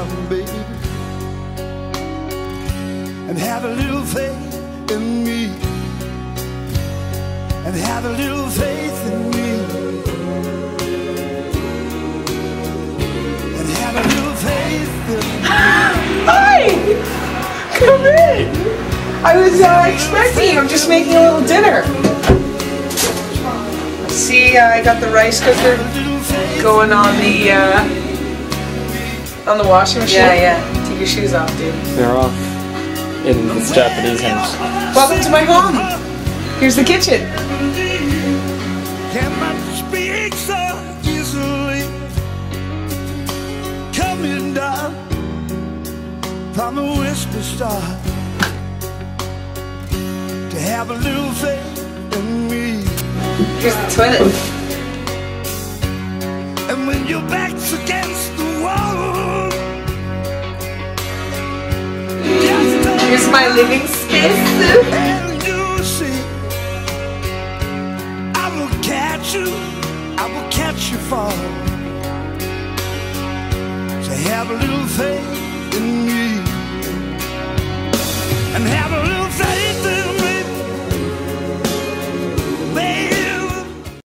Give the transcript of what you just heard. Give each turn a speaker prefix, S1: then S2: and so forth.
S1: come, baby, and have a little faith in me, and have a little faith in me, and have a little faith in me.
S2: Hi! Come in! I was expecting you. I'm just making a little dinner. See, I got the rice cooker going on the washing machine. Yeah. Take your shoes off, dude.
S3: They're off in this Japanese house.
S2: Welcome to my home. Here's the kitchen.
S1: Cannot speak so easily, coming down from the whisper star, to have a little faith in me.
S2: Here's the toilet.
S1: And when your back's against the wall,
S2: Here's my living space.
S1: and you see, I will catch you fall. So have a little faith in me, and have a little